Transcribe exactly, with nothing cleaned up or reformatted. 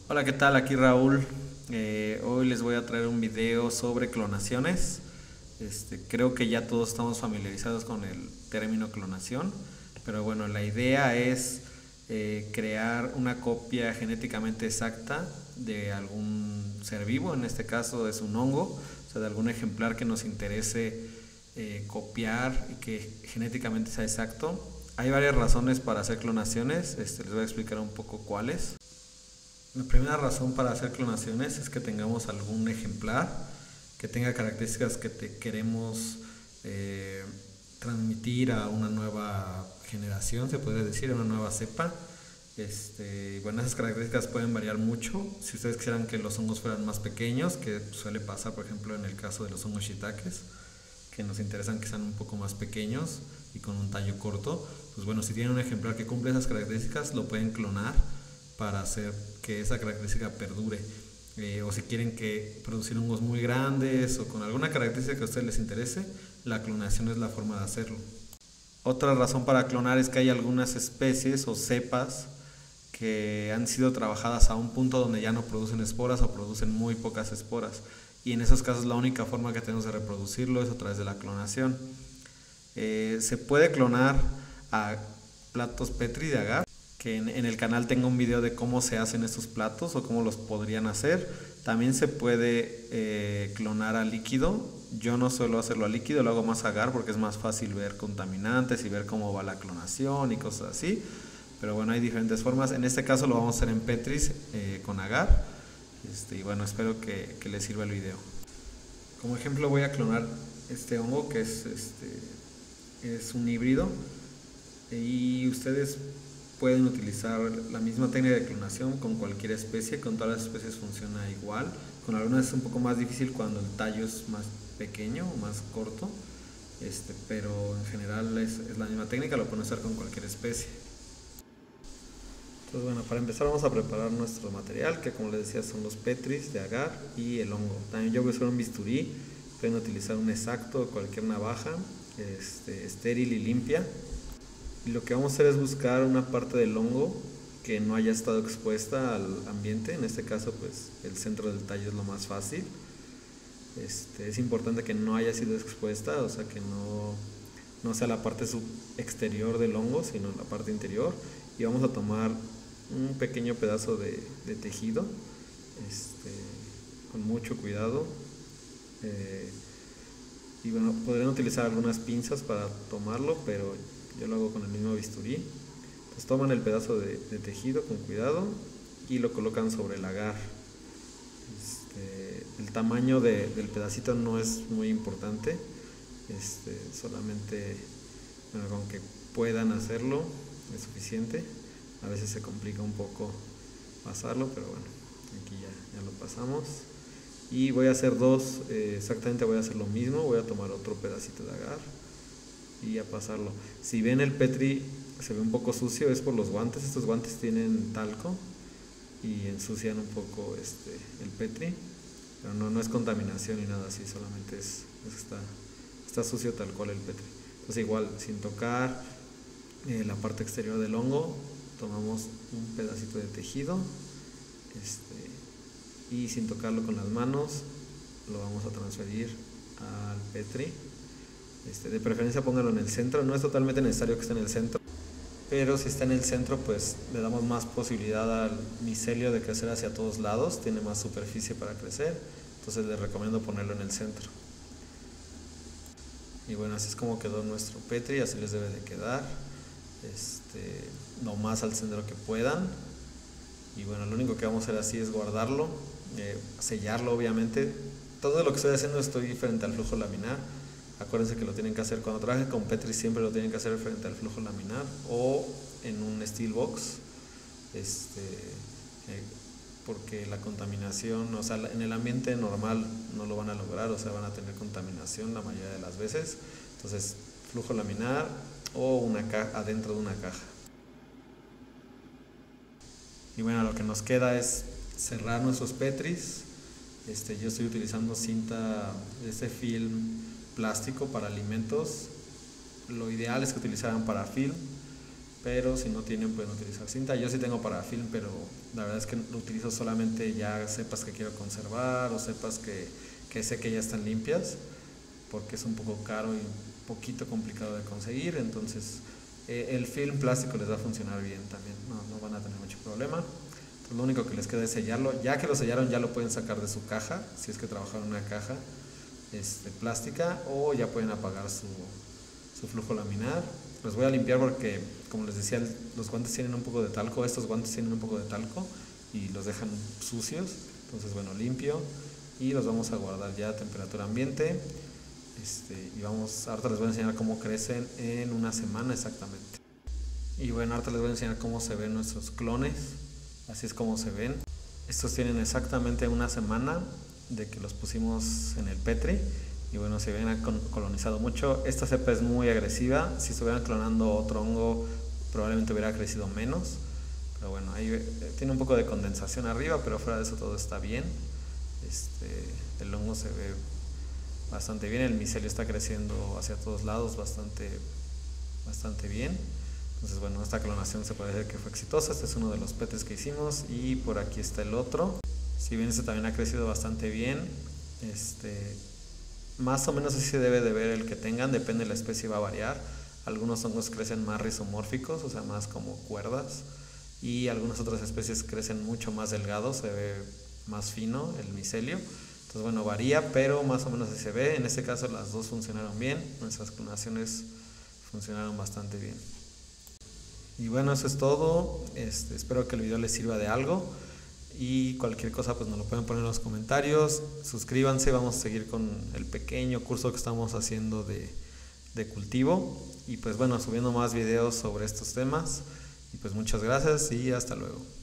Hola, ¿qué tal? Aquí Raúl. Eh, hoy les voy a traer un video sobre clonaciones. Este, creo que ya todos estamos familiarizados con el término clonación, pero bueno, la idea es eh, crear una copia genéticamente exacta de algún ser vivo, en este caso es un hongo, o sea, de algún ejemplar que nos interese eh, copiar y que genéticamente sea exacto. Hay varias razones para hacer clonaciones, este, les voy a explicar un poco cuáles. La primera razón para hacer clonaciones es que tengamos algún ejemplar que tenga características que te queremos eh, transmitir a una nueva generación, se puede decir, a una nueva cepa. Este, bueno, esas características pueden variar mucho. Si ustedes quisieran que los hongos fueran más pequeños, que suele pasar, por ejemplo, en el caso de los hongos shiitakes, que nos interesan que sean un poco más pequeños y con un tallo corto, pues bueno, si tienen un ejemplar que cumple esas características, lo pueden clonar para hacer que esa característica perdure. Eh, o si quieren que producir hongos muy grandes o con alguna característica que a ustedes les interese, la clonación es la forma de hacerlo. Otra razón para clonar es que hay algunas especies o cepas que han sido trabajadas a un punto donde ya no producen esporas o producen muy pocas esporas, y en esos casos la única forma que tenemos de reproducirlo es a través de la clonación. Eh, se puede clonar a platos Petri de agar, que en, en el canal tengo un video de cómo se hacen estos platos o cómo los podrían hacer. También se puede eh, clonar a líquido. Yo no suelo hacerlo a líquido, lo hago más a agar porque es más fácil ver contaminantes y ver cómo va la clonación y cosas así. Pero bueno, hay diferentes formas. En este caso lo vamos a hacer en Petris eh, con agar. Este, y bueno, espero que, que les sirva el video. Como ejemplo voy a clonar este hongo que es, este, es un híbrido. Y ustedes pueden utilizar la misma técnica de clonación con cualquier especie, con todas las especies funciona igual. Con algunas es un poco más difícil cuando el tallo es más pequeño o más corto, este, pero en general es, es la misma técnica, lo pueden usar con cualquier especie. Entonces bueno, para empezar vamos a preparar nuestro material, que como les decía son los petris de agar y el hongo. También yo voy a usar un bisturí, pueden utilizar un exacto o cualquier navaja este, estéril y limpia. Y lo que vamos a hacer es buscar una parte del hongo que no haya estado expuesta al ambiente. En este caso pues el centro del tallo es lo más fácil. Este, es importante que no haya sido expuesta, o sea que no, no sea la parte exterior del hongo, sino la parte interior. Y vamos a tomar un pequeño pedazo de, de tejido, este, con mucho cuidado. Eh, y bueno, podrían utilizar algunas pinzas para tomarlo, pero yo lo hago con el mismo bisturí. Entonces toman el pedazo de, de tejido con cuidado y lo colocan sobre el agar. Este, el tamaño de, del pedacito no es muy importante, este, solamente bueno, con que puedan hacerlo es suficiente. A veces se complica un poco pasarlo, pero bueno, aquí ya, ya lo pasamos. Y voy a hacer dos, eh, exactamente voy a hacer lo mismo, voy a tomar otro pedacito de agar y a pasarlo. Si ven el Petri se ve un poco sucio, es por los guantes. Estos guantes tienen talco y ensucian un poco este, el Petri, pero no, no es contaminación ni nada así, solamente es, es que está, está sucio tal cual el Petri. Entonces igual, sin tocar eh, la parte exterior del hongo, tomamos un pedacito de tejido este, y sin tocarlo con las manos lo vamos a transferir al Petri. Este, de preferencia pónganlo en el centro, no es totalmente necesario que esté en el centro, pero si está en el centro pues le damos más posibilidad al micelio de crecer hacia todos lados, tiene más superficie para crecer, entonces les recomiendo ponerlo en el centro. Y bueno, así es como quedó nuestro Petri, así les debe de quedar, este, lo más al centro que puedan. Y bueno, lo único que vamos a hacer así es guardarlo, eh, sellarlo obviamente. Todo lo que estoy haciendo estoy frente al flujo laminar. Acuérdense que lo tienen que hacer cuando trabajen con Petri, siempre lo tienen que hacer frente al flujo laminar o en un steel box, este, eh, porque la contaminación, o sea, en el ambiente normal no lo van a lograr, o sea, van a tener contaminación la mayoría de las veces. Entonces, flujo laminar o una caja, adentro de una caja. Y bueno, lo que nos queda es cerrar nuestros Petris. Este, yo estoy utilizando cinta de este film plástico para alimentos. Lo ideal es que utilizaran parafilm, pero si no tienen pueden utilizar cinta. Yo sí tengo parafilm, pero la verdad es que lo utilizo solamente ya sepas que quiero conservar o sepas que, que sé que ya están limpias, porque es un poco caro y un poquito complicado de conseguir. Entonces eh, el film plástico les va a funcionar bien también, no, no van a tener mucho problema. Entonces, lo único que les queda es sellarlo. Ya que lo sellaron, ya lo pueden sacar de su caja, si es que trabajaron en una caja este, plástica, o ya pueden apagar su, su flujo laminar. Los voy a limpiar porque, como les decía, los guantes tienen un poco de talco, estos guantes tienen un poco de talco y los dejan sucios. Entonces, bueno, limpio y los vamos a guardar ya a temperatura ambiente. Este, y vamos, ahorita les voy a enseñar cómo crecen en una semana exactamente. Y bueno, ahorita les voy a enseñar cómo se ven nuestros clones. Así es como se ven. Estos tienen exactamente una semana de que los pusimos en el Petri. Y bueno, se habían colonizado mucho. Esta cepa es muy agresiva. Si estuvieran clonando otro hongo, probablemente hubiera crecido menos. Pero bueno, ahí eh, tiene un poco de condensación arriba, pero fuera de eso todo está bien. Este, el hongo se ve bastante bien. El micelio está creciendo hacia todos lados bastante, bastante bien. Entonces bueno, esta clonación se puede decir que fue exitosa. Este es uno de los petes que hicimos y por aquí está el otro. Si bien este también ha crecido bastante bien, este, más o menos así se debe de ver el que tengan, depende de la especie, va a variar. Algunos hongos crecen más rizomórficos, o sea, más como cuerdas, y algunas otras especies crecen mucho más delgados, se ve más fino el micelio. Entonces bueno, varía, pero más o menos así se ve. En este caso las dos funcionaron bien, nuestras clonaciones funcionaron bastante bien. Y bueno, eso es todo. Este, espero que el video les sirva de algo. Y cualquier cosa pues nos lo pueden poner en los comentarios. Suscríbanse, vamos a seguir con el pequeño curso que estamos haciendo de, de cultivo. Y pues bueno, subiendo más videos sobre estos temas. Y pues muchas gracias y hasta luego.